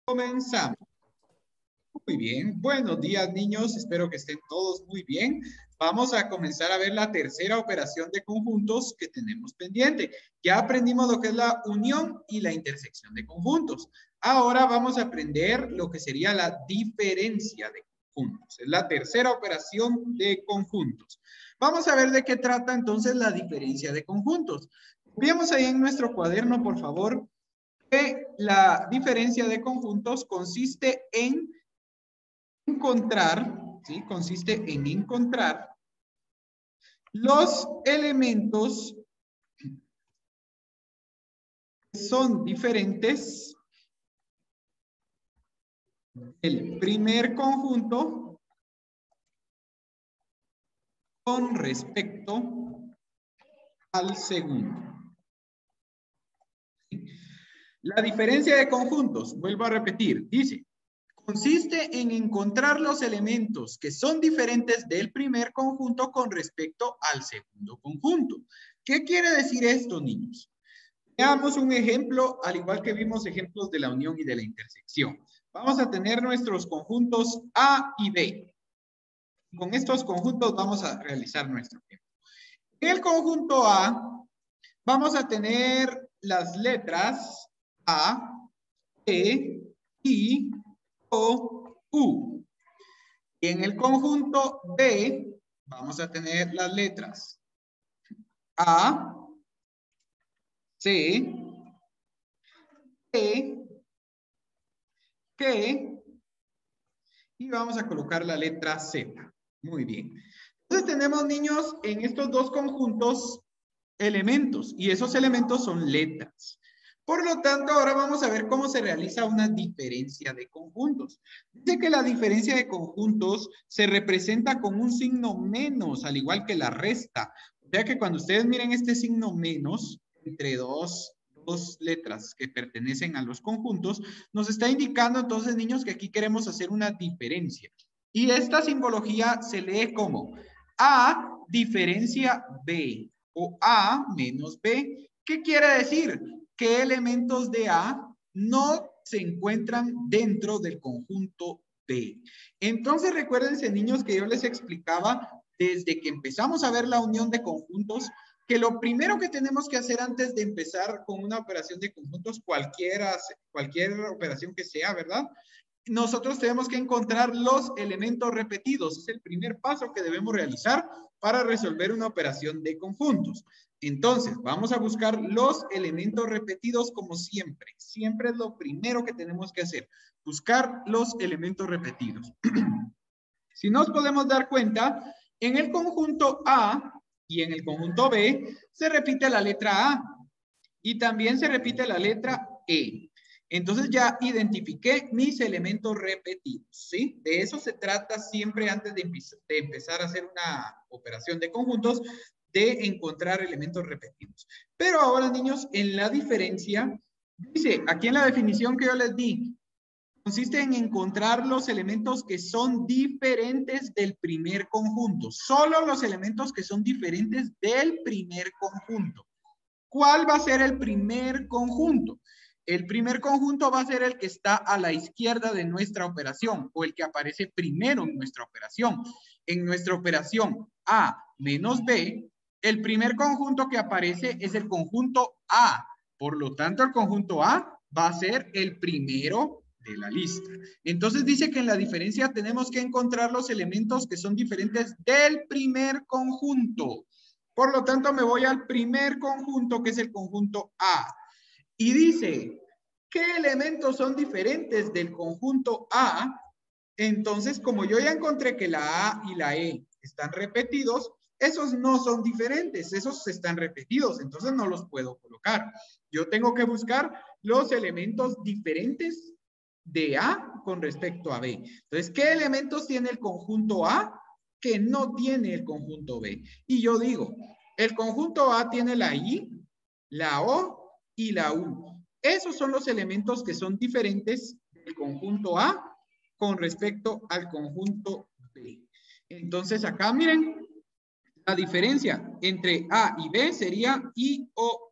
Comenzamos. Muy bien. Buenos días, niños. Espero que estén todos muy bien. Vamos a comenzar a ver la tercera operación de conjuntos que tenemos pendiente. Ya aprendimos lo que es la unión y la intersección de conjuntos. Ahora vamos a aprender lo que sería la diferencia de conjuntos. Es la tercera operación de conjuntos. Vamos a ver de qué trata entonces la diferencia de conjuntos. Veamos ahí en nuestro cuaderno, por favor, que la diferencia de conjuntos consiste en encontrar, ¿sí? Consiste en encontrar los elementos que son diferentes del primer conjunto con respecto al segundo. La diferencia de conjuntos, vuelvo a repetir, dice, consiste en encontrar los elementos que son diferentes del primer conjunto con respecto al segundo conjunto. ¿Qué quiere decir esto, niños? Veamos un ejemplo, al igual que vimos ejemplos de la unión y de la intersección. Vamos a tener nuestros conjuntos A y B. Con estos conjuntos vamos a realizar nuestro ejemplo. En el conjunto A vamos a tener las letras A, E, I, O, U. Y en el conjunto B vamos a tener las letras A, C, E, G, y vamos a colocar la letra Z. Muy bien. Entonces tenemos, niños, en estos dos conjuntos elementos, y esos elementos son letras. Por lo tanto, ahora vamos a ver cómo se realiza una diferencia de conjuntos. Dice que la diferencia de conjuntos se representa con un signo menos, al igual que la resta. O sea que cuando ustedes miren este signo menos, entre dos letras que pertenecen a los conjuntos, nos está indicando entonces, niños, que aquí queremos hacer una diferencia. Y esta simbología se lee como A diferencia B o A menos B. ¿Qué quiere decir? ¿Qué elementos de A no se encuentran dentro del conjunto B? Entonces, recuérdense, niños, que yo les explicaba desde que empezamos a ver la unión de conjuntos, que lo primero que tenemos que hacer antes de empezar con una operación de conjuntos, cualquier operación que sea, ¿verdad? Nosotros tenemos que encontrar los elementos repetidos. Es el primer paso que debemos realizar para resolver una operación de conjuntos. Entonces, vamos a buscar los elementos repetidos como siempre. Siempre es lo primero que tenemos que hacer, buscar los elementos repetidos. Si nos podemos dar cuenta, en el conjunto A y en el conjunto B se repite la letra A y también se repite la letra E. Entonces ya identifiqué mis elementos repetidos, ¿sí? De eso se trata siempre antes de empezar a hacer una operación de conjuntos, de encontrar elementos repetidos. Pero ahora, niños, en la diferencia, dice, aquí en la definición que yo les di, consiste en encontrar los elementos que son diferentes del primer conjunto. Solo los elementos que son diferentes del primer conjunto. ¿Cuál va a ser el primer conjunto? El primer conjunto va a ser el que está a la izquierda de nuestra operación o el que aparece primero en nuestra operación. En nuestra operación A menos B, el primer conjunto que aparece es el conjunto A. Por lo tanto, el conjunto A va a ser el primero de la lista. Entonces dice que en la diferencia tenemos que encontrar los elementos que son diferentes del primer conjunto. Por lo tanto, me voy al primer conjunto, que es el conjunto A. Y dice, ¿qué elementos son diferentes del conjunto A? Entonces, como yo ya encontré que la A y la E están repetidos, esos no son diferentes, esos están repetidos, entonces no los puedo colocar. Yo tengo que buscar los elementos diferentes de A con respecto a B. Entonces, ¿qué elementos tiene el conjunto A que no tiene el conjunto B? Y yo digo, el conjunto A tiene la I, la O y la U. Esos son los elementos que son diferentes del conjunto A con respecto al conjunto B. Entonces acá miren, la diferencia entre A y B sería I, O,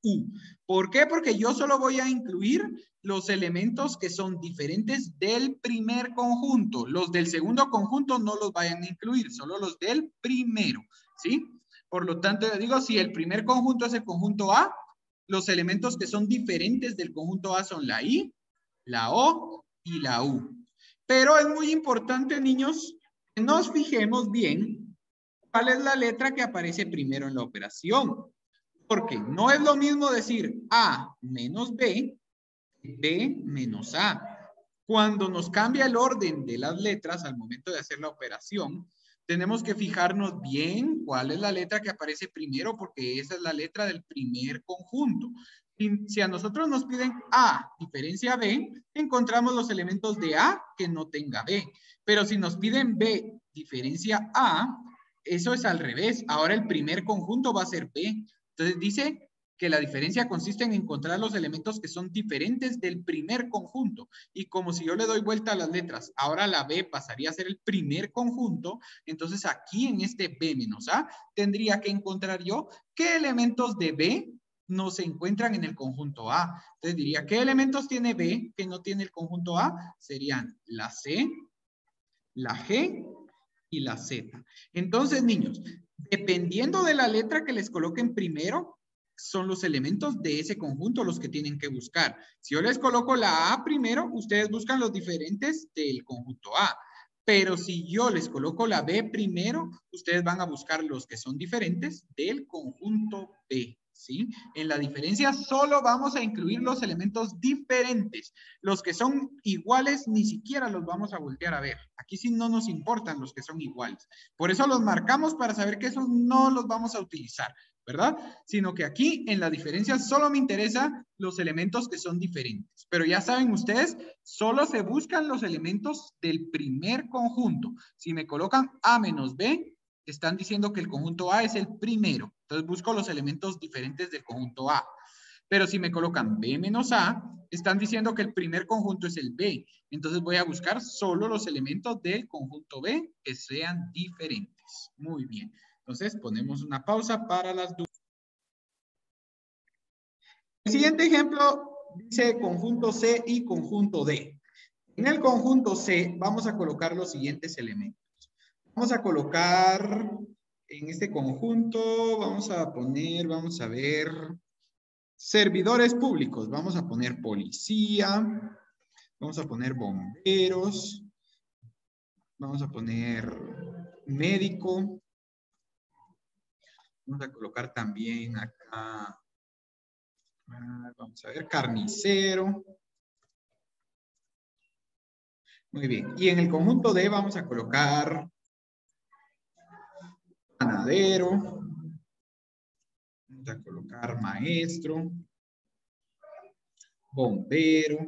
U. ¿Por qué? Porque yo solo voy a incluir los elementos que son diferentes del primer conjunto. Los del segundo conjunto no los vayan a incluir, solo los del primero, ¿sí? Por lo tanto, yo digo, si el primer conjunto es el conjunto A, los elementos que son diferentes del conjunto A son la I, la O y la U. Pero es muy importante, niños, que nos fijemos bien cuál es la letra que aparece primero en la operación. Porque no es lo mismo decir A menos B, B menos A. Cuando nos cambia el orden de las letras al momento de hacer la operación, tenemos que fijarnos bien cuál es la letra que aparece primero, porque esa es la letra del primer conjunto. Si a nosotros nos piden A diferencia B, encontramos los elementos de A que no tenga B. Pero si nos piden B diferencia A, eso es al revés. Ahora el primer conjunto va a ser B. Entonces dice que la diferencia consiste en encontrar los elementos que son diferentes del primer conjunto. Y como si yo le doy vuelta a las letras, ahora la B pasaría a ser el primer conjunto, entonces aquí en este B menos A, tendría que encontrar yo qué elementos de B no se encuentran en el conjunto A. Entonces diría, ¿qué elementos tiene B que no tiene el conjunto A? Serían la C, la G y la Z. Entonces, niños, dependiendo de la letra que les coloquen primero, son los elementos de ese conjunto los que tienen que buscar. Si yo les coloco la A primero, ustedes buscan los diferentes del conjunto A. Pero si yo les coloco la B primero, ustedes van a buscar los que son diferentes del conjunto B. ¿Sí? En la diferencia solo vamos a incluir los elementos diferentes. Los que son iguales ni siquiera los vamos a voltear a ver. Aquí sí no nos importan los que son iguales. Por eso los marcamos para saber que esos no los vamos a utilizar, ¿verdad? Sino que aquí en la diferencia solo me interesan los elementos que son diferentes. Pero ya saben ustedes, solo se buscan los elementos del primer conjunto. Si me colocan A menos B, están diciendo que el conjunto A es el primero. Entonces busco los elementos diferentes del conjunto A. Pero si me colocan B menos A, están diciendo que el primer conjunto es el B. Entonces voy a buscar solo los elementos del conjunto B que sean diferentes. Muy bien. Entonces ponemos una pausa para las dudas. El siguiente ejemplo dice conjunto C y conjunto D. En el conjunto C vamos a colocar los siguientes elementos. Vamos a colocar en este conjunto, vamos a ver, servidores públicos. Vamos a poner policía, vamos a poner bomberos, vamos a poner médico. Vamos a colocar también acá, vamos a ver, carnicero. Muy bien. Y en el conjunto D vamos a colocar panadero. Vamos a colocar maestro. Bombero.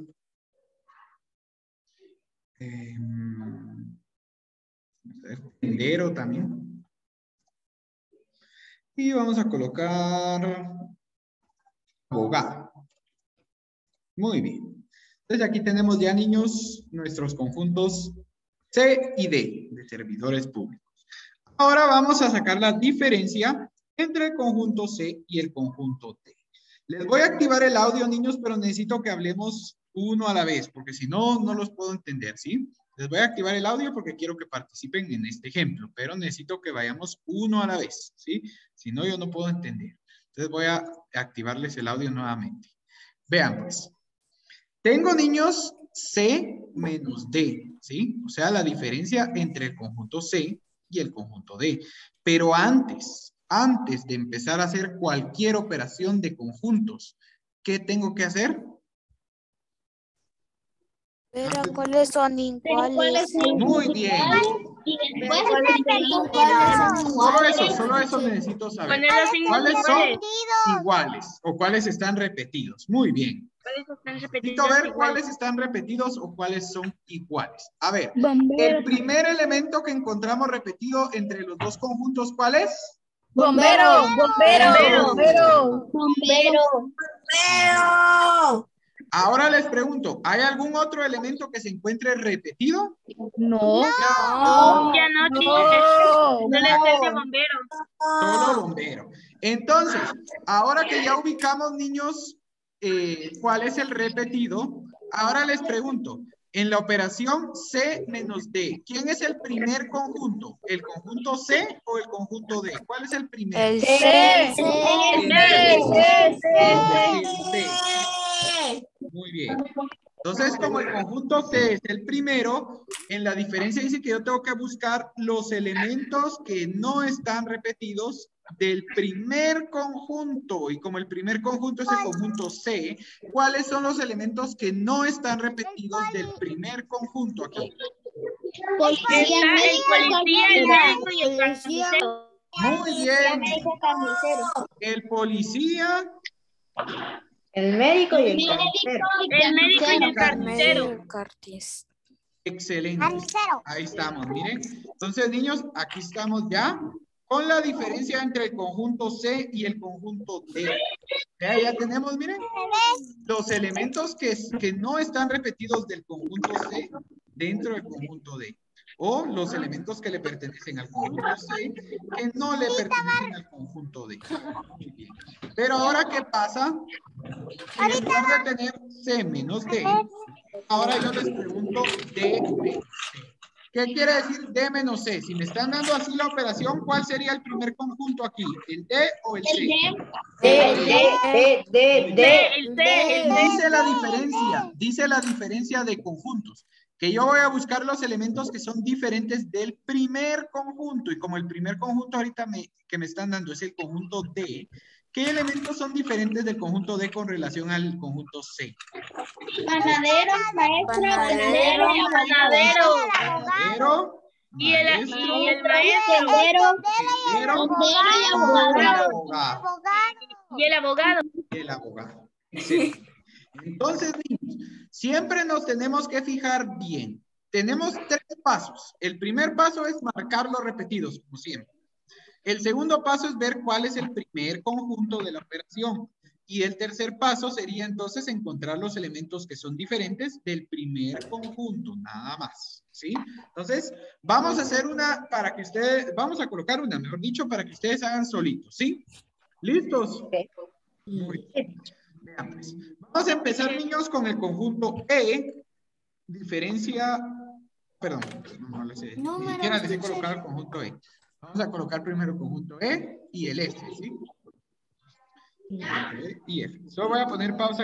Tendero también. Y vamos a colocar abogado. Muy bien. Entonces aquí tenemos ya, niños, nuestros conjuntos C y D de servidores públicos. Ahora vamos a sacar la diferencia entre el conjunto C y el conjunto D. Les voy a activar el audio, niños, pero necesito que hablemos uno a la vez, porque si no, no los puedo entender, ¿sí? Les voy a activar el audio porque quiero que participen en este ejemplo, pero necesito que vayamos uno a la vez, ¿sí? Si no, yo no puedo entender. Entonces voy a activarles el audio nuevamente. Vean, pues. Tengo, niños, C menos D, ¿sí? O sea, la diferencia entre el conjunto C y el conjunto D. Pero antes de empezar a hacer cualquier operación de conjuntos, ¿qué tengo que hacer? Pero ¿cuáles son iguales? Muy bien. Y después Solo eso necesito saber. ¿Cuáles son iguales o cuáles están repetidos? Muy bien. Necesito ver cuáles están repetidos o cuáles son iguales. A ver, el primer elemento que encontramos repetido entre los dos conjuntos, ¿cuál es? Bombero, bombero, bombero, bombero. Ahora les pregunto, ¿hay algún otro elemento que se encuentre repetido? No. Ya no, No. solo es el de bombero. Solo bombero. Entonces, ahora que ya ubicamos, niños, cuál es el repetido, ahora les pregunto, en la operación C menos D, ¿quién es el primer conjunto? ¿El conjunto C o el conjunto D? ¿Cuál es el primero? El C. El C. Muy bien. Entonces, como el conjunto C es el primero, en la diferencia dice que yo tengo que buscar los elementos que no están repetidos del primer conjunto. Y como el primer conjunto es el conjunto C, ¿cuáles son los elementos que no están repetidos del primer conjunto aquí? Está el policía, el médico y el carnicero. Muy bien. El policía. El médico y el carnicero. El médico y el carnicero. Excelente. Ahí estamos, miren. Entonces, niños, aquí estamos ya con la diferencia entre el conjunto C y el conjunto D. Ya tenemos, miren, los elementos que no están repetidos del conjunto C dentro del conjunto D. O los elementos que le pertenecen al conjunto C que no le pertenecen al conjunto D. Muy bien. Pero ahora, ¿qué pasa? En lugar de tener C menos D, ahora yo les pregunto D menos C. ¿Qué quiere decir D menos C? Si me están dando así la operación, ¿cuál sería el primer conjunto aquí? ¿El D o el C? Dice la diferencia de conjuntos. Que yo voy a buscar los elementos que son diferentes del primer conjunto. Y como el primer conjunto ahorita que me están dando es el conjunto D, ¿qué elementos son diferentes del conjunto D con relación al conjunto C? Panadero, maestro, panadero. Y el maestro. Y el abogado. El abogado. Sí. Entonces, niños, siempre nos tenemos que fijar bien. Tenemos 3 pasos. El primer paso es marcar los repetidos, como siempre. El segundo paso es ver cuál es el primer conjunto de la operación. Y el tercer paso sería entonces encontrar los elementos que son diferentes del primer conjunto, nada más. ¿Sí? Entonces, vamos a hacer una para que ustedes, vamos a colocar una, mejor dicho, para que ustedes hagan solitos. ¿Sí? ¿Listos? Muy bien. Vean pues. Vamos a empezar, niños, con el conjunto E. Diferencia, perdón, no le sé. Ni siquiera les he colocado el conjunto E. Vamos a colocar primero el conjunto E y el F, ¿sí? E y F. Solo voy a poner pausa.